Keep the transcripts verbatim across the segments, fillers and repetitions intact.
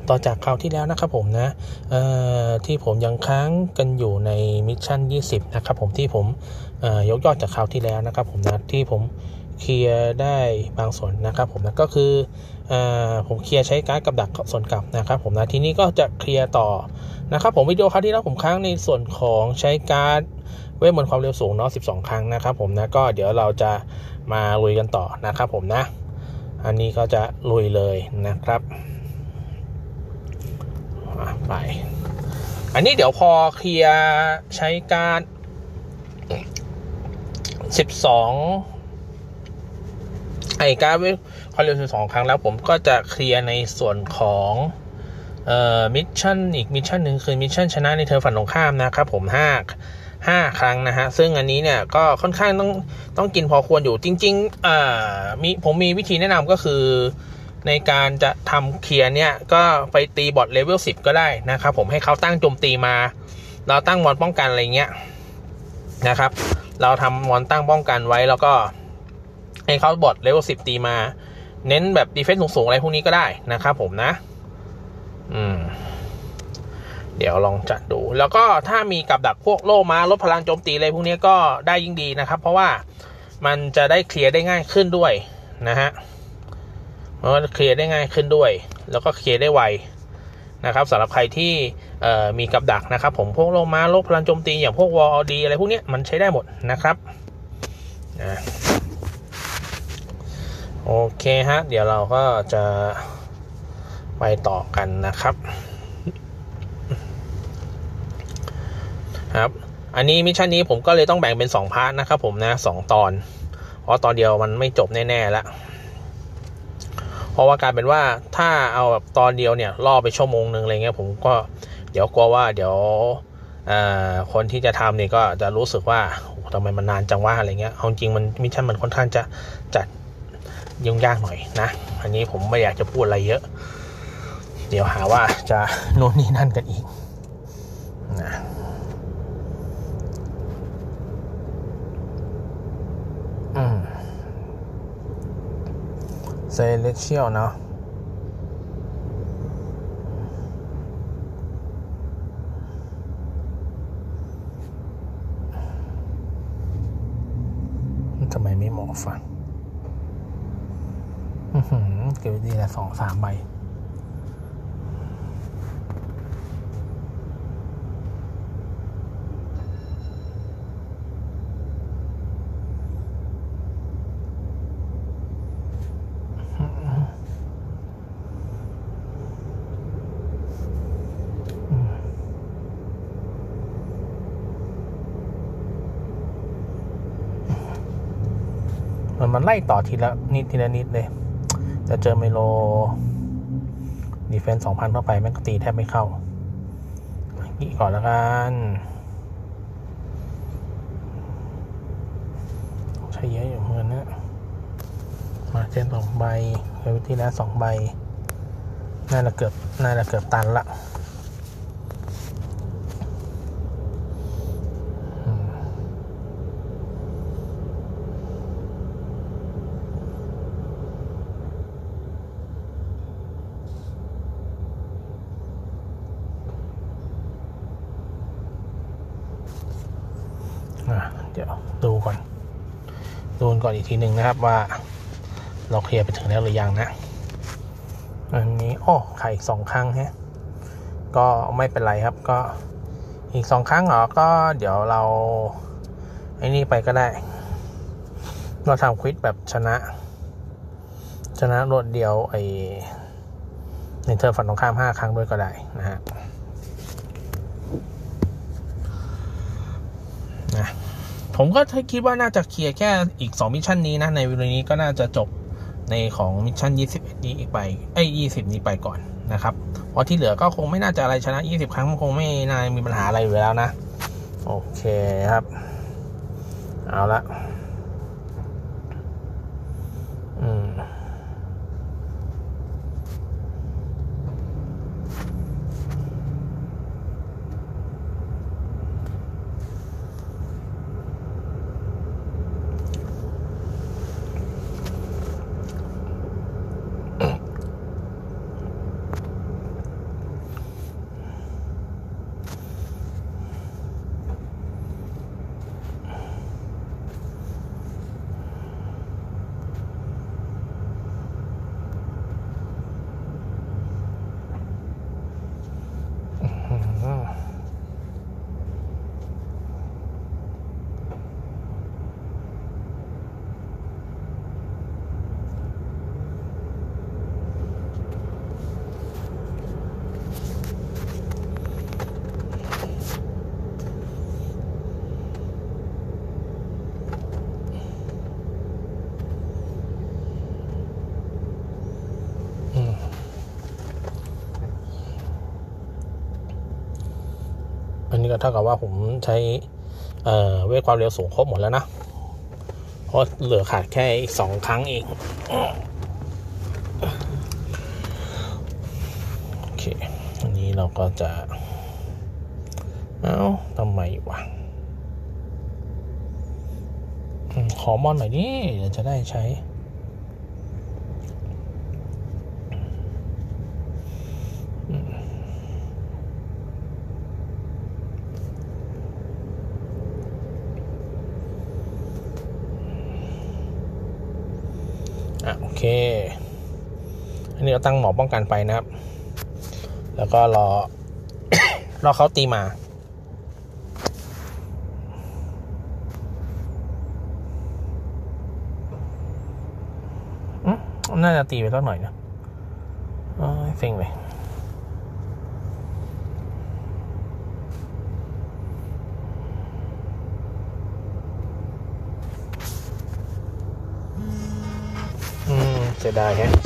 ต่อจากคราวที่แล้วนะครับผมนะเอ่อที่ผมยังค้างกันอยู่ในมิชชั่นยี่สิบนะครับผมที่ผมเอ่อยกยอดจากคราวที่แล้วนะครับผมนะที่ผมเคลียร์ได้บางส่วนนะครับผมนะก็คือเอ่อผมเคลียร์ใช้การ์ดกับดักส่วนกลับนะครับผมนะทีนี้ก็จะเคลียร์ต่อนะครับผมวิดีโอคราวที่แล้วผมค้างในส่วนของใช้การ์ดเวทมนต์ความเร็วสูงเนาะสิบสองครั้งนะครับผมนะก็เดี๋ยวเราจะมาลุยกันต่อนะครับผมนะอันนี้ก็จะลุยเลยนะครับไปอันนี้เดี๋ยวพอเคลียร์ใช้การสิบสองไอ้การความเร็วสิบสองครั้งแล้วผมก็จะเคลียร์ในส่วนของเอ่อมิชชั่นอีกมิชชั่นหนึ่งคือมิชชั่นชนะในเธอฝันตรงข้ามนะครับผมห้าห้าครั้งนะฮะซึ่งอันนี้เนี่ยก็ค่อนข้างต้องต้องกินพอควรอยู่จริงๆอ่ามีผมมีวิธีแนะนำก็คือในการจะทำเคลียร์เนี่ยก็ไปตีบอทเลเวลสิบก็ได้นะครับผมให้เขาตั้งโจมตีมาเราตั้งมอนป้องกันอะไรเงี้ยนะครับเราทำมอนตั้งป้องกันไว้แล้วก็ให้เขาบอทเลเวลสิบตีมาเน้นแบบดีเฟนซ์สูงๆอะไรพวกนี้ก็ได้นะครับผมนะอืมเดี๋ยวลองจัดดูแล้วก็ถ้ามีกับดักพวกโล่มาลดพลังโจมตีอะไรพวกนี้ก็ได้ยิ่งดีนะครับเพราะว่ามันจะได้เคลียร์ได้ง่ายขึ้นด้วยนะฮะมันก็เคลียร์ได้ง่ายขึ้นด้วยแล้วก็เคลียร์ได้ไวนะครับสำหรับใครที่เอ่อมีกับดักนะครับผมพวกโล่มาลดพลังโจมตีอย่างพวกวอลดีอะไรพวกนี้มันใช้ได้หมดนะครับนะโอเคฮะเดี๋ยวเราก็จะไปต่อกันนะครับครับอันนี้มิชชั่นนี้ผมก็เลยต้องแบ่งเป็นสองพาร์ทนะครับผมนะสองตอนเพราะตอนเดียวมันไม่จบแน่ๆแล้วเพราะว่ากลายเป็นว่าถ้าเอาแบบตอนเดียวเนี่ยล่อไปชั่วโมงนึงอะไรเงี้ยผมก็เดี๋ยวกลัวว่าเดี๋ยวคนที่จะทำเนี่ยก็จะรู้สึกว่าทำไมมันนานจังว่าอะไรเงี้ยเอาจริงมันมิชชั่นมันค่อนข้างจะจัดยุ่งยากหน่อยนะอันนี้ผมไม่อยากจะพูดอะไรเยอะเดี๋ยวหาว่าจะโน่นนี่นั่นกันอีกนะอืมเซเลคเชียลเนาะทำไมไม่หมอฟังอือหือเก็บดีละสองสามใบมันมันไล่ต่อทีละนิดทีละนิดเลยจะเจอเมโลดีเฟนส์สองพันเข้าไปแม่งก็ตีแทบไม่เข้าอีกก่อนแล้วกันใช้เยอะอยู่เหมือนกันนะมาเจนสองใบเวทีแล้วสองใบน่าจะเกือบน่าจะเกือบตันละเดี๋ยวดูก่อนดูก่อนอีกทีหนึ่งนะครับว่าเราเคลียร์ไปถึงแล้วหรือยังนะอันนี้โอ้ไข่อีกสองครั้งฮะก็ไม่เป็นไรครับก็อีกสองครั้งเหรอก็เดี๋ยวเราไอ้นี่ไปก็ได้เราทำควิดแบบชนะชนะรวดเดียวไอ้ในเธอฝันตรงข้ามห้าครั้งด้วยก็ได้นะฮะนะผมก็คิดว่าน่าจะเคลียร์แค่อีกสองมิชชั่นนี้นะในวิดีโอนี้ก็น่าจะจบในของมิชชั่นยี่สิบเอ็ดนี้อีกไปไอ้ยี่สิบนี้ไปก่อนนะครับเพราะที่เหลือก็คงไม่น่าจะอะไรชนะยี่สิบครั้งมันคงไม่น่ามีปัญหาอะไรอยู่แล้วนะโอเคครับเอาละอืมอันนี้ก็เท่ากับว่าผมใช้เอ่อเวทความเร็วสูงครบหมดแล้วนะเพราะเหลือขาดแค่อีกสองครั้งเองโอเคอันนี้เราก็จะเอ้าทำไมวะขอมอนหน่อยดิเดี๋ยวจะได้ใช้อ่ะโอเคอันนี้เราตั้งหมอป้องกันไปนะครับแล้วก็รอ รอเขาตีมาอืมน่าจะตีไปสักหน่อยนะอ๋อเซ็งเลยอืมเสียดายแฮะ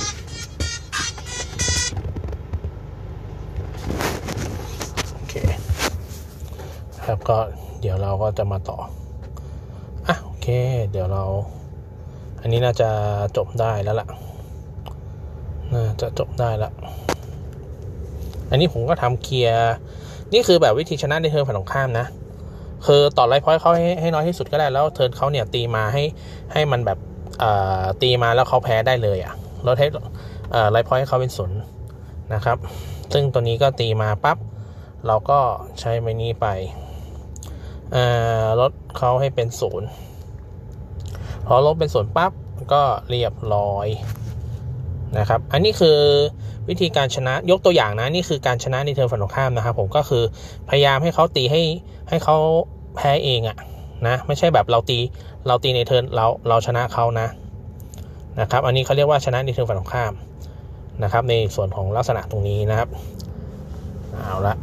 โอเคครับก็เดี๋ยวเราก็จะมาต่ออ่ะโอเคเดี๋ยวเราอันนี้น่าจะจบได้แล้วล่ะน่าจะจบได้ละอันนี้ผมก็ทำเคลียร์นี่คือแบบวิธีชนะในเทิร์นฝั่งตรงข้ามนะคือต่อไลฟ์พอยต์เขาให้ให้น้อยที่สุดก็ได้แล้วเทิร์นเขาเนี่ยตีมาให้ให้มันแบบตีมาแล้วเขาแพ้ได้เลยอ่ะลดให้ไลฟ์พอยต์ให้เขาเป็นศูนย์นะครับซึ่งตัวนี้ก็ตีมาปั๊บเราก็ใช้ไม้นี้ไปลดเขาให้เป็นศูนย์พอลบเป็นศูนย์ปั๊บก็เรียบร้อยนะครับอันนี้คือวิธีการชนะยกตัวอย่างนะนี่คือการชนะในเทิร์นฝั่งตรงข้ามนะครับผมก็คือพยายามให้เขาตีให้ให้เขาแพ้เองอะนะไม่ใช่แบบเราตีเราตีในเทิร์นเราเราชนะเขานะนะครับอันนี้เขาเรียกว่าชนะในเทิร์นฝั่งตรงข้ามนะครับในส่วนของลักษณะตรงนี้นะครับเอาละ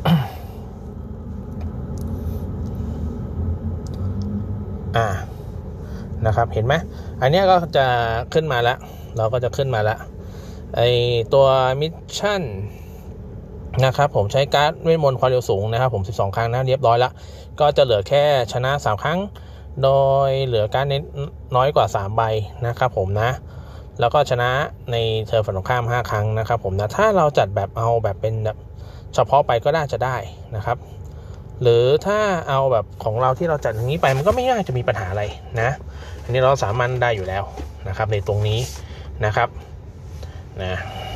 อ่านะครับเห็นไหมอันนี้ก็จะขึ้นมาแล้วเราก็จะขึ้นมาแล้วไอตัวมิชชั่นนะครับผมใช้การ์ดเวทมนต์ความเร็วสูงนะครับผมสิบสองครั้งนะเรียบร้อยแล้วก็จะเหลือแค่ชนะสามครั้งโดยเหลือการ์ดน้อยกว่าสามใบนะครับผมนะแล้วก็ชนะในเทิร์นฝั่งตรงข้ามห้าครั้งนะครับผมนะถ้าเราจัดแบบเอาแบบเป็นแบบเฉพาะไปก็น่าจะได้นะครับหรือถ้าเอาแบบของเราที่เราจัดอย่างนี้ไปมันก็ไม่น่าจะมีปัญหาอะไรนะอันนี้เราสามารถได้อยู่แล้วนะครับในตรงนี้นะครับนะ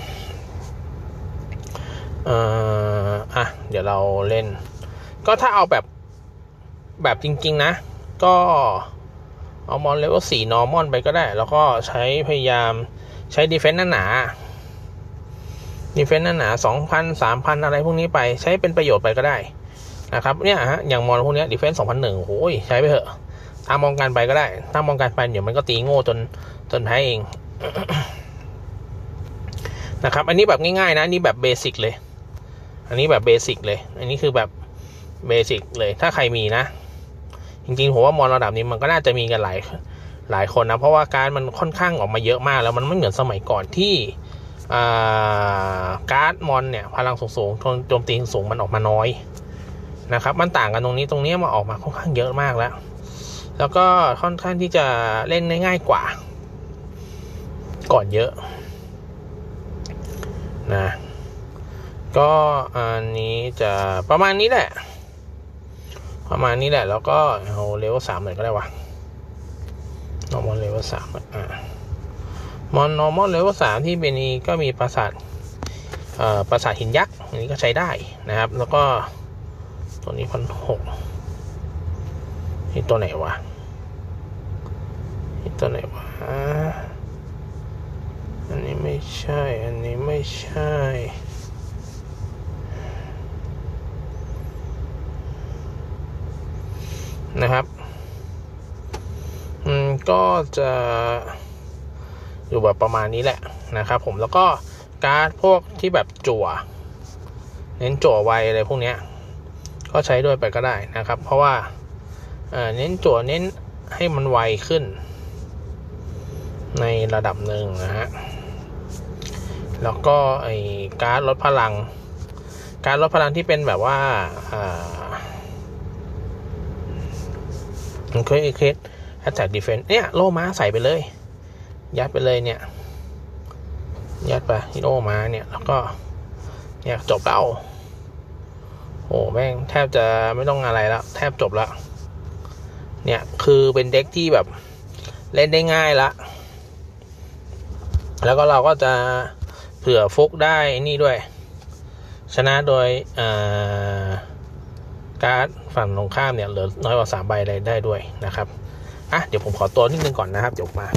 เอ่ออ่ะเดี๋ยวเราเล่นก็ถ้าเอาแบบแบบจริงๆนะก็เอามอนเลเวลสี่นอร์มอนไปก็ได้แล้วก็ใช้พยายามใช้ดีเฟนส์หนาๆดีเฟนส์หนาๆ สองพัน สามพัน อะไรพวกนี้ไปใช้เป็นประโยชน์ไปก็ได้นะครับเนี่ยฮะอย่างมอนพวกนี้ดีเฟนส์ สองพันหนึ่ง โอ้ยใช้ไปเถอะตามมองกันไปก็ได้ตามมองกันไปเดี๋ยวมันก็ตีโง่จนจนแพ้เอง นะครับอันนี้แบบง่ายๆนะอันนี้แบบเบสิกเลยอันนี้แบบเบสิกเลยอันนี้คือแบบเบสิกเลยถ้าใครมีนะจริงๆผมว่ามอนระดับนี้มันก็น่าจะมีกันหลายหลายคนนะเพราะว่าการมันค่อนข้างออกมาเยอะมากแล้วมันไม่เหมือนสมัยก่อนที่การ์ดมอนเนี่ยพลังสูงๆโจมตีสูงมันออกมาน้อยนะครับมันต่างกันตรงนี้ตรงนี้มาออกมาค่อนข้างเยอะมากแล้วแล้วก็ค่อนข้างที่จะเล่นได้ง่ายกว่าก่อนเยอะนะก็อันนี้จะประมาณนี้แหละประมาณนี้แหละแล้วก็เอาเลเวลสามหน่อยก็ได้วะนอร์มอลเลเวลสามอ่ามอนนอร์มอลเลเวลสามที่เป็นนี้ก็มีปราสาทเอ่อปราสาทหินยักษ์อันนี้ก็ใช้ได้นะครับแล้วก็ตัวนี้พันหกนี่ตัวไหนวะนี่ตัวไหนวะอันนี้ไม่ใช่อันนี้ไม่ใช่นะครับอืมก็จะอยู่แบบประมาณนี้แหละนะครับผมแล้วก็การ์ดพวกที่แบบจั่วเน้นจั่วไวอะไรพวกเนี้ยก็ใช้ด้วยไปก็ได้นะครับเพราะว่าเอ่อเน้นจั่วเน้นให้มันไวขึ้นในระดับหนึ่งนะฮะแล้วก็ไอ้การ์ดลดพลังการ์ดลดพลังที่เป็นแบบว่าอ่ามันเคยเคสAttack Defense เนี่ยโลม้าใส่ไปเลยยัดไปเลยเนี่ยยัดไปโลม้าเนี่ยแล้วก็เนี่ยจบแล้วโอ้แม่งแทบจะไม่ต้องอะไรแล้วแทบจบแล้วเนี่ยคือเป็นเด็กที่แบบเล่นได้ง่ายละแล้วก็เราก็จะเผื่อฟุกได้นี่ด้วยชนะโดยการ์ดฝั่งตรงข้ามเนี่ยเหลือน้อยกว่าสามใบอะไรได้ด้วยนะครับอ่ะเดี๋ยวผมขอตัวนิดนึงก่อนนะครับเดี๋ยวมา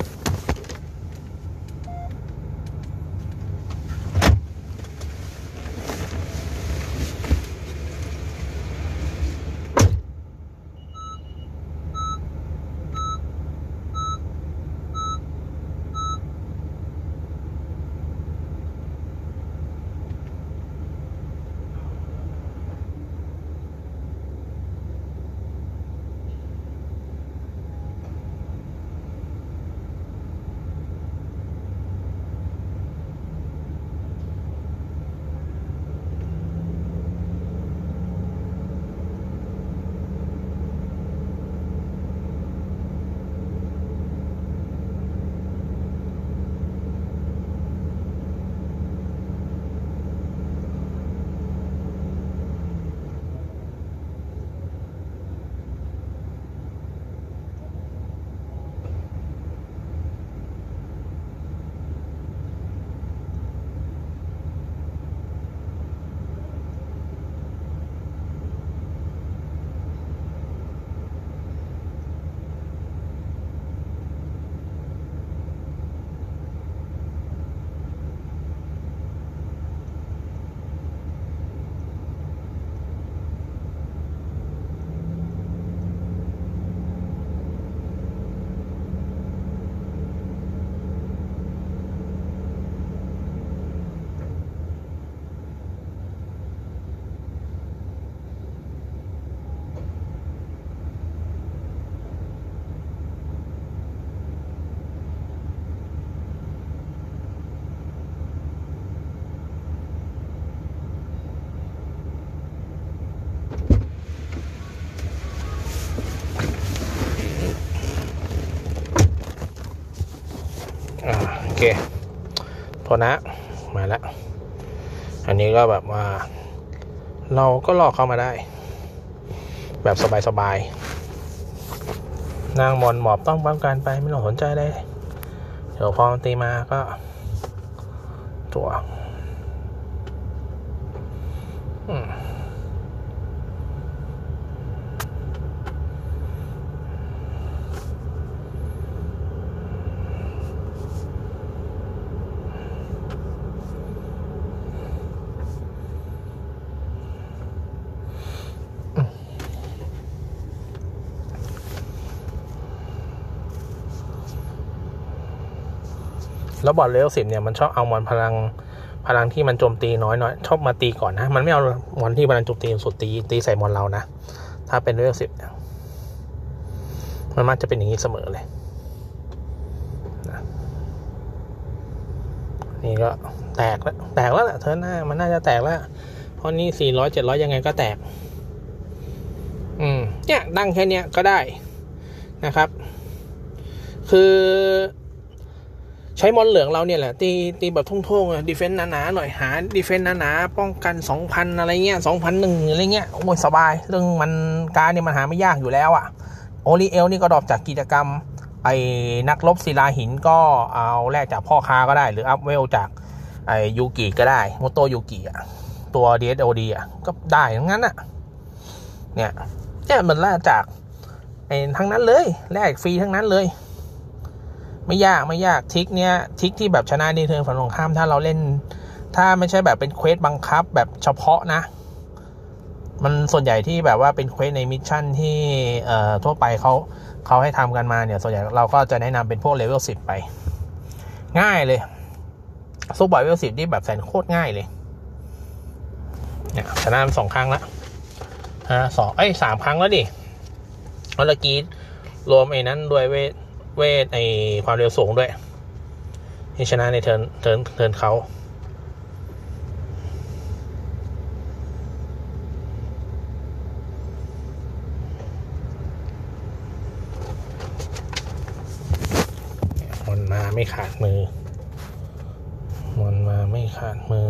โอเคพอนะมาแล้วอันนี้ก็แบบว่าเราก็ลอกเข้ามาได้แบบสบายๆนางมอนหมอบต้องป้องกันไปไม่ต้องสนใจเลยเดี๋ยวพอตีมาก็ตัวอืมแล้วบอร์ดเลเวลสิบเนี่ยมันชอบเอามอนพลังพลังที่มันโจมตีน้อยๆชอบมาตีก่อนนะมันไม่เอามอนที่พลังโจมตีสุดตีตีใส่มอนเรานะถ้าเป็นเลเวลสิบเนี่ยมันมักจะเป็นอย่างนี้เสมอเลยนะนี่ก็แตกแล้วแตกแล้วแหละเธอหน้ามันน่าจะแตกแล้วเพราะนี่สี่ร้อยเจ็ดร้อยยังไงก็แตกอืมเนี่ยตั้งแค่เนี้ยก็ได้นะครับคือใช้มอนเหลืองเราเนี่ยแหละตีตีแบบทุ่งๆอ่ะดีเฟนส์หนาๆหน่อยหาดีเฟนส์หนาๆป้องกัน สองพัน อะไรเงี้ย สองพันหนึ่ง อะไรเงี้ยโอ้ยสบายเรื่องมันการเนี่ยมันหาไม่ยากอยู่แล้วอ่ะโอริเอลนี่ก็ดรอปจากกิจกรรมไอ้นักรบศิลาหินก็เอาแลกจากพ่อค้าก็ได้หรืออัพเวลจากไอ้ยูกิก็ได้โมโตยูกิอ่ะตัว ดี เอส โอ ดี อ่ะก็ได้ทั้งนั้นอ่ะเนี่ยเนี่ยมันแลกจากไอ้ทั้งนั้นเลยแลกฟรีทั้งนั้นเลยไม่ยากไม่ยากทิกเนี้ยทิกที่แบบชนะในเทิร์นฝั่งตรงข้ามถ้าเราเล่นถ้าไม่ใช่แบบเป็นเควสบังคับแบบเฉพาะนะมันส่วนใหญ่ที่แบบว่าเป็นเควสในมิชชั่นที่เอ่อทั่วไปเขาเขาให้ทำกันมาเนี่ยส่วนใหญ่เราก็จะแนะนำเป็นพวกเลเวลสิบไปง่ายเลยสู้บ่อยเลเวลสิบนี่แบบแสนโคตรง่ายเลยเนี่ยชนะสองครั้งละฮะสองเอ้ยสามครั้งแล้วดิเมื่อกี้รวมไอ้นั้นด้วยเวทเวทไอ้ความเร็วสูงด้วยที่ชนะในเทิร์นเทิร์นเทิร์นเขามันมาไม่ขาดมือมันมาไม่ขาดมือ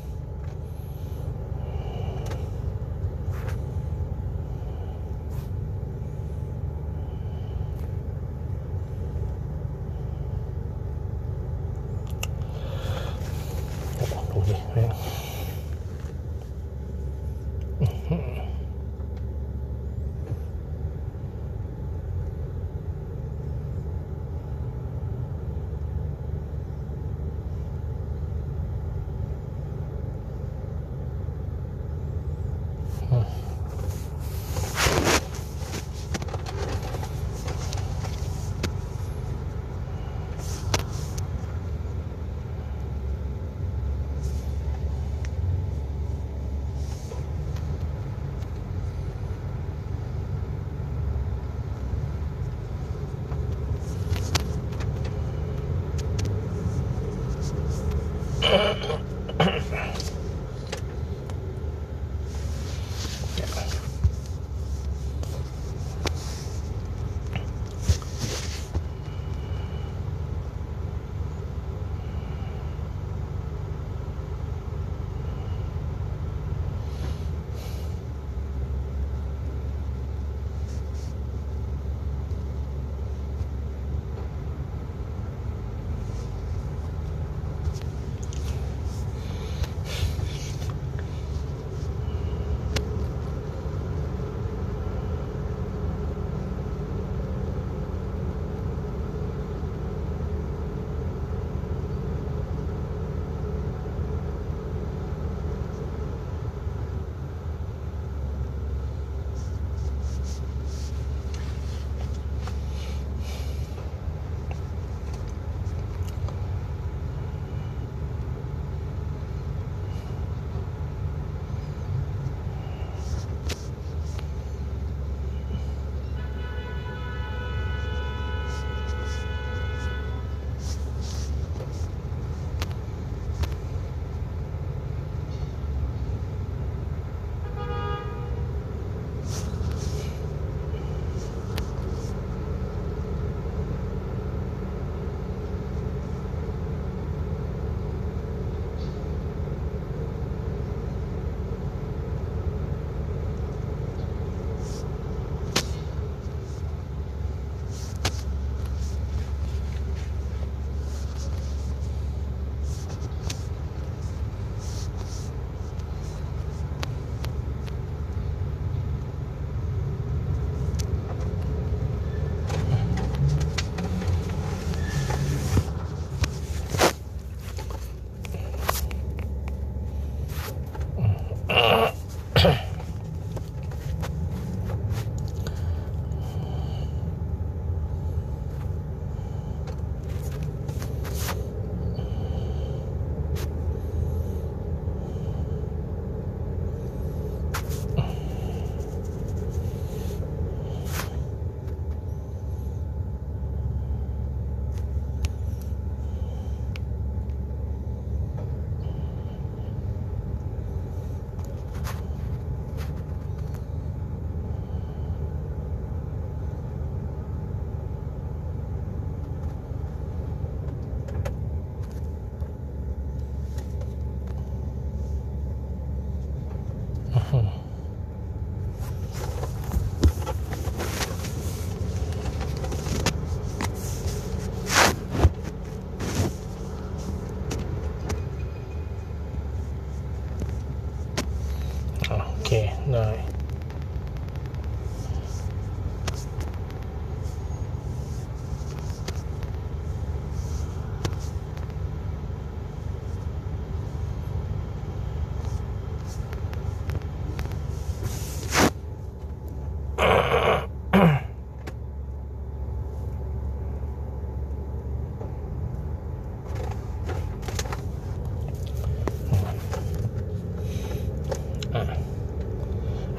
ดูดิได้ โ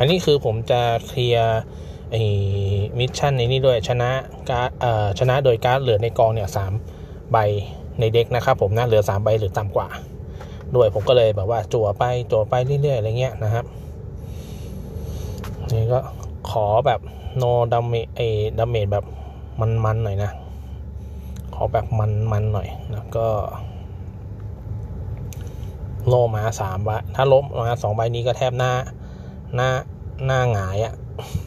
อันนี้คือผมจะเคลียร์ไอ้มิชชั่นในนี้ด้วยชนะการเอ่อชนะโดยการเหลือในกองเนี่ยสามใบในเด็กนะครับผมนะเหลือสามใบหรือต่ำกว่าด้วยผมก็เลยแบบว่าจั่วไปจั่วไปเรื่อยๆอะไรเงี้ยนะครับนี่ก็ขอแบบโนดัมเมจไอ้ดัมเมจแบบมันๆหน่อยนะขอแบบมันๆหน่อยแล้วก็โลมาสามใบถ้าล้มมาสองใบนี้ก็แทบหน้าหน้าหน้าหงายอ่ะ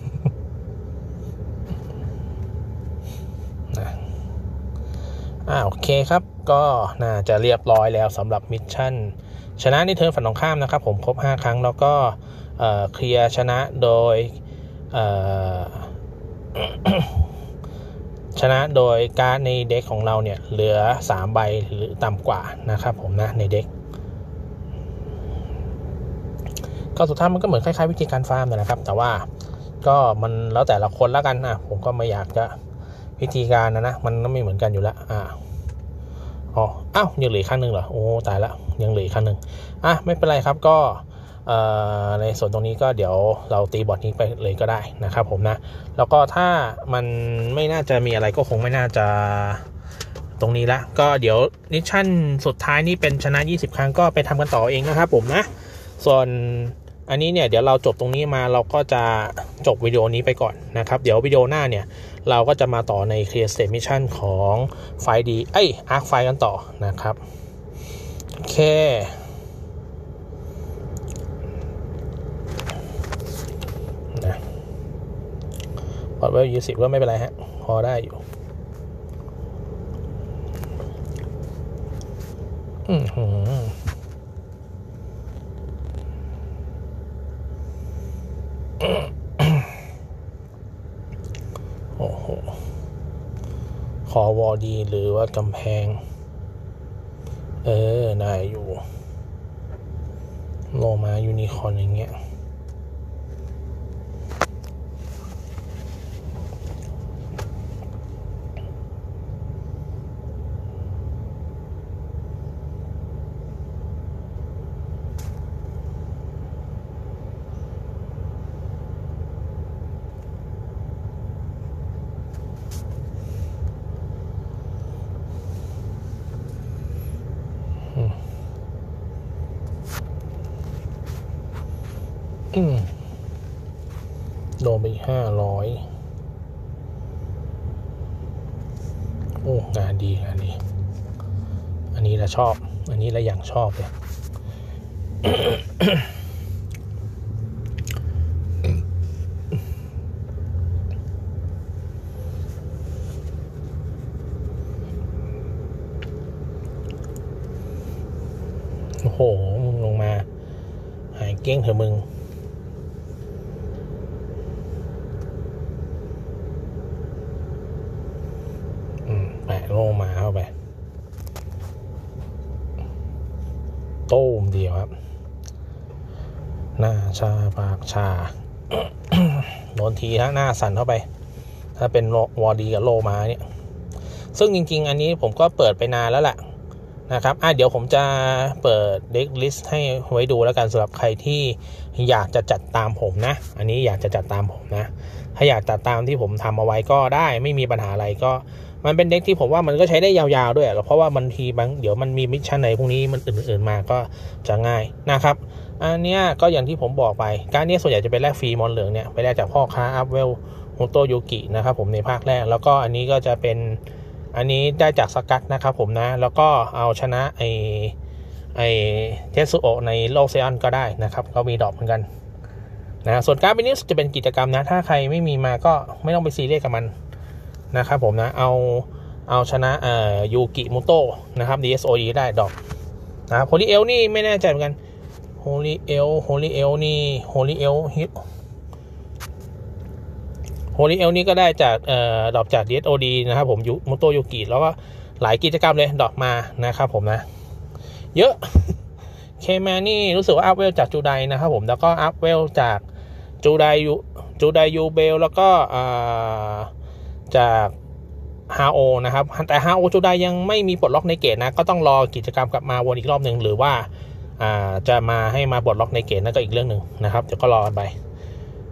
นะอ่าโอเคครับก็น่าจะเรียบร้อยแล้วสำหรับมิชชั่นชนะในเทิร์นฝั่งตรงข้ามนะครับผมครบห้าครั้งแล้วก็เอ่อเคลียร์ชนะโดยเอ่อ ชนะโดยการ์ดในเด็กของเราเนี่ยเหลือสามใบหรือต่ำกว่านะครับผมนะในเด็กก็สุดท้ายมันก็เหมือนคล้ายๆวิธีการฟาร์มนะครับแต่ว่าก็มันแล้วแต่ละคนแล้วกันนะผมก็ไม่อยากจะวิธีการนะนะมันก็ไม่เหมือนกันอยู่แล้วอ่าอ๋ออ้าวยังเหลืออีกครั้งหนึ่งเหรอโอ้ตายละยังเหลืออีกครั้งหนึ่งอ่ะไม่เป็นไรครับก็ในส่วนตรงนี้ก็เดี๋ยวเราตีบอร์ดนี้ไปเลยก็ได้นะครับผมนะแล้วก็ถ้ามันไม่น่าจะมีอะไรก็คงไม่น่าจะตรงนี้ละก็เดี๋ยวมิชชั่นสุดท้ายนี่เป็นชนะยี่สิบครั้งก็ไปทำกันต่อเองนะครับผมนะส่วนอันนี้เนี่ยเดี๋ยวเราจบตรงนี้มาเราก็จะจบวิดีโอนี้ไปก่อนนะครับเดี๋ยววิดีโอหน้าเนี่ยเราก็จะมาต่อใน Clear State Mission ของไฟดีเอ้ย Arc Fire กันต่อนะครับโอเคนะปลอดไว้ยี่สิบก็ไม่เป็นไรฮะพอได้อยู่อืมหืมโอ้โหคอวอดีหรือว่ากำแพงเออได้อยู่โลมายูนิคอร์นอย่างเงี้ยอืมโดนไปห้าร้อยโอ้งานดีงานดีอันนี้เราชอบอันนี้เราอย่างชอบเลย โอ้โหมึงลงมาหายเก้งเถอะมึงแปะลงมาเข้าไปโต้มเดียวครับหน้าชาปากชา โดนทีฮะหน้าสั่นเข้าไปถ้าเป็นวอดีกับโลมาเนี่ยซึ่งจริงๆอันนี้ผมก็เปิดไปนานแล้วแหละนะครับอ่ะเดี๋ยวผมจะเปิดเด็กลิสต์ให้ไว้ดูแล้วกันสำหรับใครที่อยากจะจัดตามผมนะอันนี้อยากจะจัดตามผมนะถ้าอยากจัดตามที่ผมทำเอาไว้ก็ได้ไม่มีปัญหาอะไรก็มันเป็นเด็กที่ผมว่ามันก็ใช้ได้ยาวๆด้วยเพราะว่าบางทีบางเดี๋ยวมันมีมิชชั่นไหนพวกนี้มันอื่นๆมาก็จะง่ายนะครับอันนี้ก็อย่างที่ผมบอกไปการนี้ส่วนใหญ่จะเป็นแลกฟรีมอนเหลืองเนี่ยไปแลกจากพ่อค้าอัพเวลโมโตโยกินะครับผมในภาคแรกแล้วก็อันนี้ก็จะเป็นอันนี้ได้จากสกัดนะครับผมนะแล้วก็เอาชนะไอไอเทสุโอะในโลกเซออนก็ได้นะครับก็มีดอกเหมือนกันนะส่วนการ์ดนี้จะเป็นกิจกรรมนะถ้าใครไม่มีมาก็ไม่ต้องไปซีเรียสกับมันนะครับผมนะเอาเอาชนะเอ่อยูกิมุโตะนะครับ ดี เอส โอ อี ได้ดอกนะครับโฮลิเอลนี่ไม่แน่ใจเหมือนกันโฮลิเอลโฮลิเอลนี่โฮลิเอลฮิตโฮลิเอลนี่ก็ได้จากเอ่อดอกจาก ดี เอส โอ ดี นะครับผมยูมุโตะยูกิแล้วก็หลายกิจกรรมเลยดอกมานะครับผมนะเยอะเคแมนนี่รู้สึกว่าอัพเวลจากจูไดนะครับผมแล้วก็อัพเวลจากจูไดยูจูไดยูเบลแล้วก็อ่าจากฮาโอนะครับแต่ฮาโอจูไดยังไม่มีปลดล็อกในเกตนะก็ต้องรอกิจกรรมกลับมาวนอีกรอบหนึ่งหรือว่าอ่าจะมาให้มาปลดล็อกในเกตนั่นก็อีกเรื่องหนึ่งนะครับเดี๋ยวก็รอกันไป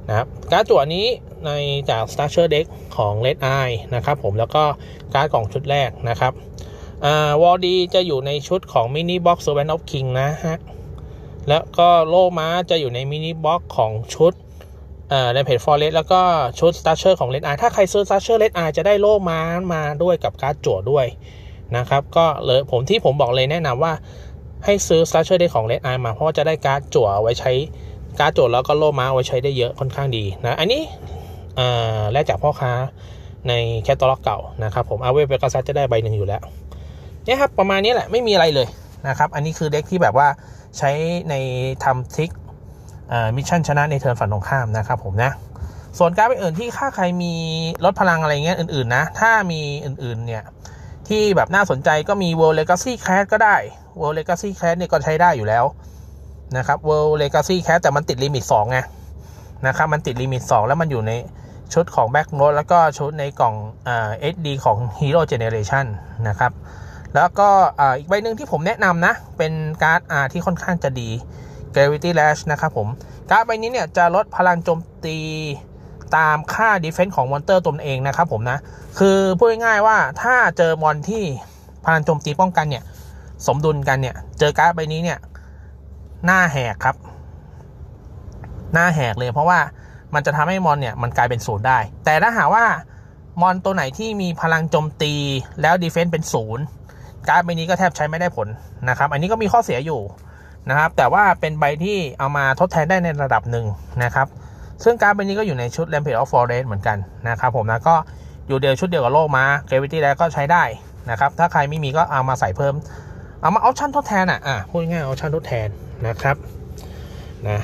นะครับการ์ดจั่วนี้ในจาก Structure Deck ของ Red Eye นะครับผมแล้วก็การ์ดกล่องชุดแรกนะครับอ่าวอลดีจะอยู่ในชุดของ Mini Box Servant of King นะฮะแล้วก็โล่ม้าจะอยู่ในมินิบ็อกของชุดอ่าในเพจ Forest แล้วก็ชุด Structure ของ Red Eye ถ้าใครซื้อ Structure Red Eye จะได้โล่ม้ามาด้วยกับการ์ดจั่วด้วยนะครับก็เลยผมที่ผมบอกเลยแนะนำว่าให้ซื้อ Structure Deck ของ Red Eye มาเพราะว่าจะได้การ์ดจั่วไว้ใช้การ์ดจั่วแล้วก็โล่ม้าไว้ใช้ได้เยอะค่อนข้างดีนะอันนี้อ่าแลกจากพ่อค้าในแคตตาล็อกเก่านะครับผมเอาเวฟเบกัสจะได้ใบหนึ่งอยู่แล้วเนี่ยครับประมาณนี้แหละไม่มีอะไรเลยนะครับอันนี้คือเด็กที่แบบว่าใช้ในทำทริกมิชชั่นชนะในเทิร์นฝั่งตรงข้ามนะครับผมนะส่วนการ์ดอื่นที่ค่าใครมีลดพลังอะไรเงี้ยอื่นๆนะถ้ามีอื่นๆเนี่ยที่แบบน่าสนใจก็มี World Legacy Cast ก็ได้ World Legacy Cast เนี่ยก็ใช้ได้อยู่แล้วนะครับ World Legacy Cast แต่มันติดลิมิตสองไงนะครับมันติดลิมิตสองแล้วมันอยู่ในชุดของ Back Note แล้วก็ชุดในกล่องอ่า เอช ดี ของ Hero Generation นะครับแล้วก็อ่าอีกใบหนึ่งที่ผมแนะนำนะเป็นการ์ดอ่าที่ค่อนข้างจะดี Gravity Lash นะครับผมการ์ดใบนี้เนี่ยจะลดพลังโจมตีตามค่า Defense ของมอนเตอร์ตนเองนะครับผมนะคือพูดง่ายๆว่าถ้าเจอมอนที่พลังโจมตีป้องกันเนี่ยสมดุลกันเนี่ยเจอการ์ดใบนี้เนี่ยหน้าแหกครับหน้าแหกเลยเพราะว่ามันจะทำให้มอนเนี่ยมันกลายเป็นศูนย์ได้แต่ถ้าหากว่ามอนตัวไหนที่มีพลังโจมตีแล้ว Defense เป็นศูนย์การ์ดใบนี้ก็แทบใช้ไม่ได้ผลนะครับอันนี้ก็มีข้อเสียอยู่นะครับแต่ว่าเป็นใบที่เอามาทดแทนได้ในระดับหนึ่งนะครับซึ่งการ์ดใบนี้ก็อยู่ในชุด Rampage of Forest เหมือนกันนะครับผมนะก็อยู่เดียวชุดเดียวกับโลกมา Gravity แล้วก็ใช้ได้นะครับถ้าใครไม่มีก็เอามาใส่เพิ่มเอามาออปชั่นทดแทนอ่ะอ่ะพูดง่ายๆออปชั่นทดแทนนะครับนะ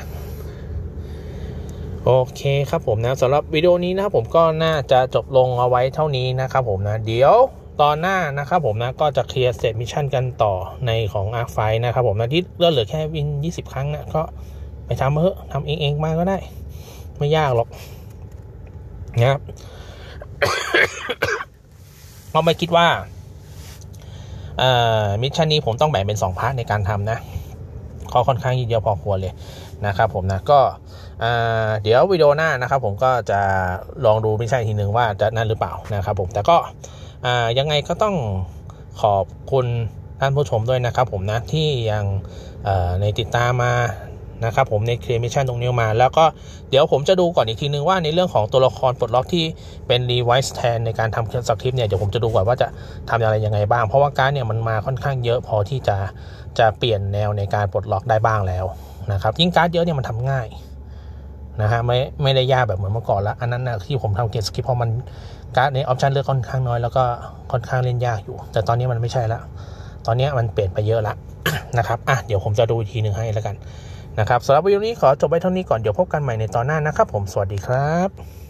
โอเคครับผมนะสำหรับวิดีโอนี้นะครับผมก็น่าจะจบลงเอาไว้เท่านี้นะครับผมนะเดี๋ยวตอนหน้านะครับผมนะก็จะเคลียร์เสร็จมิชชั่นกันต่อในของ Arc Fight นะครับผมนะที่เลือดเหลือแค่วินยี่สิบครั้งนะก็ไปทำมาเถอะทำเองเองมาก็ได้ไม่ยากหรอกนะครับ เราไม่คิดว่าเอ่อมิชชั่นนี้ผมต้องแบ่งเป็นสองพาร์ทในการทำนะก็ค่อนข้างยืดเยื้อพอควรเลยนะครับผมนะก็เดี๋ยววิดีโอหน้านะครับผมก็จะลองดูมิชชั่นทีนึงว่าจะนั่นหรือเปล่านะครับผมแต่ก็ยังไงก็ต้องขอบคุณท่านผู้ชมด้วยนะครับผมนะที่ยังในติดตามมานะครับผมในเคลียร์มิชชั่นตรงนี้มาแล้วก็เดี๋ยวผมจะดูก่อนอีกทีนึงว่าในเรื่องของตัวละครปลดล็อกที่เป็นรีไวซ์แทนในการทำสคริปต์เนี่ยเดี๋ยวผมจะดูก่อนว่าจะทำอะไรยังไงบ้างเพราะว่าการเนี่ยมันมาค่อนข้างเยอะพอที่จะจะเปลี่ยนแนวในการปลดล็อกได้บ้างแล้วนะครับยิ่งการ์ดเยอะเนี่ยมันทำง่ายนะฮะไม่ไม่ได้ยากแบบเหมือนเมื่อก่อนแล้วอันนั้นนะที่ผมทำเกมสคริปต์เพราะมันการ์ดในออปชันเลือกค่อนข้างน้อยแล้วก็ค่อนข้างเล่นยากอยู่แต่ตอนนี้มันไม่ใช่ละตอนนี้มันเปลี่ยนไปเยอะละ นะครับอ่ะเดี๋ยวผมจะดูอีกทีนึงให้แล้วกันนะครับสำหรับวิดีโอนี้ขอจบไว้เท่านี้ก่อนเดี๋ยวพบกันใหม่ในตอนหน้านะครับผมสวัสดีครับ